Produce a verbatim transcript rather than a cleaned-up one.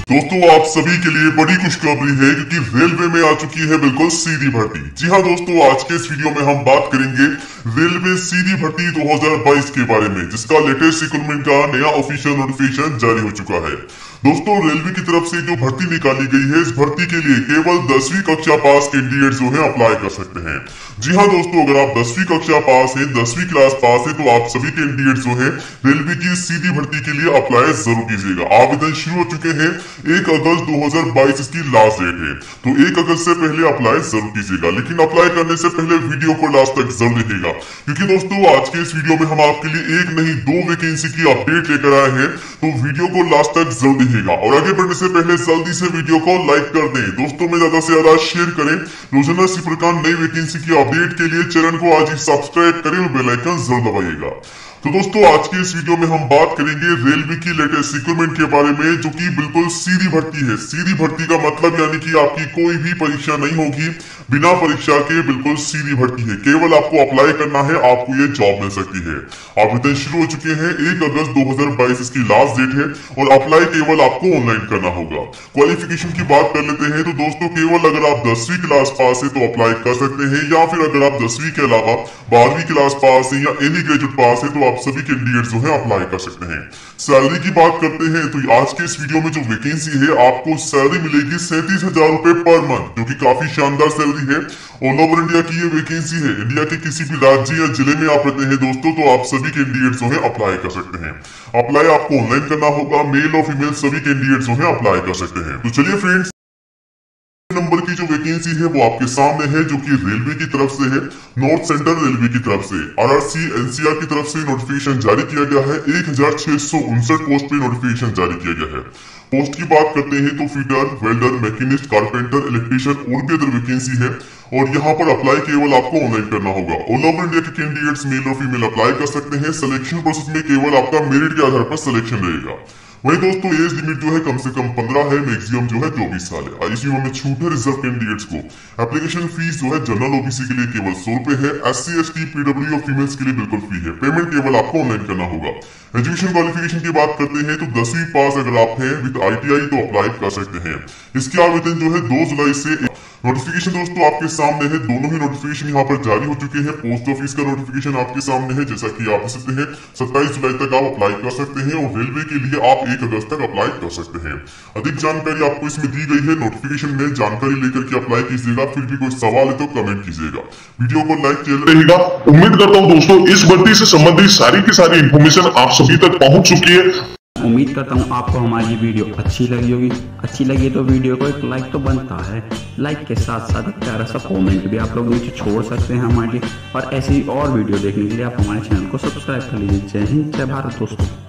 दोस्तों आप सभी के लिए बड़ी खुशखबरी है क्योंकि रेलवे में आ चुकी है बिल्कुल सीधी भर्ती। जी हाँ दोस्तों, आज के इस वीडियो में हम बात करेंगे रेलवे सीधी भर्ती दो हज़ार बाईस के बारे में, जिसका लेटेस्ट रिक्रूटमेंट का नया ऑफिशियल नोटिफिकेशन जारी हो चुका है। दोस्तों रेलवे की तरफ से जो भर्ती निकाली गई है, इस भर्ती के लिए केवल दसवीं कक्षा पास कैंडिडेट जो है अप्लाई कर सकते हैं। जी हाँ दोस्तों, अगर आप दसवीं कक्षा पास है, दसवीं क्लास पास है, तो आप सभी कैंडिडेट जो है रेलवे की सीधी भर्ती के लिए अप्लाई जरूर कीजिएगा। आवेदन शुरू हो चुके हैं, एक अगस्त दो हज़ार बाईस इसकी लास्ट डेट है, तो एक अगस्त से पहले अप्लाई जरूर कीजिएगा। लेकिन अप्लाई करने से पहले वीडियो को लास्ट तक जरूर देखिएगा, क्योंकि दोस्तों आज के इस वीडियो में हम आपके लिए एक नहीं दो वैकेंसी की अपडेट लेकर आए हैं, तो वीडियो को लास्ट तक जरूर देखिएगा। और आगे बढ़ने से पहले जल्दी से वीडियो को लाइक कर दें, दोस्तों में ज्यादा से ज्यादा शेयर करें। रोजाना इसी प्रकार नई वैकेंसी की अपडेट के लिए चैनल को आज ही सब्सक्राइब करें और बेल आइकन जरूर दबाइएगा। तो दोस्तों आज के इस वीडियो में हम बात करेंगे रेलवे की लेटेस्ट रिक्रूटमेंट के बारे में, जो कि बिल्कुल सीधी भर्ती है। सीधी भर्ती का मतलब यानी कि आपकी कोई भी परीक्षा नहीं होगी, बिना परीक्षा के बिल्कुल सीधी भर्ती है। केवल आपको अप्लाई करना है, आपको ये जॉब मिल सकती है। आवेदन शुरू हो चुके हैं, एक अगस्त दो हज़ार बाईस इसकी लास्ट डेट है और अप्लाई केवल आपको ऑनलाइन करना होगा। क्वालिफिकेशन की बात कर लेते हैं, तो दोस्तों केवल अगर आप दसवीं क्लास पास है तो अप्लाई कर सकते हैं, या फिर अगर आप दसवीं के अलावा बारहवीं क्लास पास है या एनी ग्रेजुएट पास है तो आप सभी कैंडिडेट जो है अप्लाई कर सकते हैं। सैलरी की बात करते हैं, तो आज के इस वीडियो में जो वैकेंसी है, आपको सैलरी मिलेगी सैंतीस हजार रुपए पर मंथ, जो कि काफी शानदार सैलरी है। ऑल ओवर इंडिया की ये वैकेंसी है। इंडिया के किसी भी राज्य या जिले में आप रहते हैं दोस्तों, तो आप सभी कैंडिडेट जो है अप्लाई कर सकते हैं। अप्लाई आपको ऑनलाइन करना होगा, मेल और फीमेल सभी कैंडिडेट जो है अप्लाई कर सकते हैं। तो चलिए फ्रेंड्स, नंबर की जो वैकेंसी है वो आपके सामने है, जो कि रेलवे की तरफ से है, नॉर्थ सेंट्रल रेलवे की तरफ से। आरआरसी एनसीआर की तरफ से नोटिफिकेशन जारी किया गया है। एक हजार छह सौ उनसठ पोस्ट पे नोटिफिकेशन जारी किया गया है। पोस्ट की बात करते हैं तो fitter, welder, machinist, carpenter, electrician और भी अदर वैकेंसी है, और यहाँ पर अप्लाई केवल आपको ऑनलाइन करना होगा। ऑल ओवर इंडिया के कैंडिडेट्स मेल और फीमेल अप्लाई कर सकते हैं। सिलेक्शन प्रोसेस में केवल आपका मेरिट के आधार पर सिलेक्शन रहेगा। वही दोस्तों एज लिमिट जो है कम से कम पंद्रह है, मैक्सिमम जो है चौबीस साल है। आईसीयू में छूट है रिजर्व कैंडिडेट्स को। एप्लीकेशन फीस जो है जनरल ओबीसी के लिए केवल सौ रुपए है, S C S T PW और फीमेल्स के लिए बिल्कुल फ्री है। पेमेंट केवल आपको ऑनलाइन करना होगा। एजुकेशन क्वालिफिकेशन की बात करते हैं, तो दसवीं पास अगर आप हैं विद आईटीआई तो अप्लाई कर सकते हैं। इसके आवेदन जो है दो जुलाई से नोटिफिकेशन दोस्तों आपके सामने है। दोनों ही नोटिफिकेशन यहाँ पर जारी हो चुके हैं। पोस्ट ऑफिस का नोटिफिकेशन आपके सामने है, जैसा कि आप देख सकते हैं। सत्ताईस जुलाई तक आप अप्लाई कर सकते हैं और रेलवे के लिए आप एक अगस्त तक अप्लाई कर सकते हैं। अधिक जानकारी आपको इसमें दी गई है। नोटिफिकेशन में जानकारी लेकर के अप्लाई कीजिएगा। फिर भी कोई सवाल है तो कमेंट कीजिएगा। वीडियो को लाइक कीजिएगा। उम्मीद करता हूँ दोस्तों इस भर्ती से संबंधित सारी की सारी इंफॉर्मेशन आप सभी तक पहुंच चुकी है। उम्मीद करता हूँ आपको हमारी वीडियो अच्छी लगी होगी। अच्छी लगी तो वीडियो को एक लाइक तो बनता है। लाइक के साथ साथ एक प्यारा सा कमेंट भी आप लोग नीचे छोड़ सकते हैं हमारे लिए। और ऐसी और वीडियो देखने के लिए आप हमारे चैनल को सब्सक्राइब कर लीजिए। जय हिंद, जय भारत दोस्तों।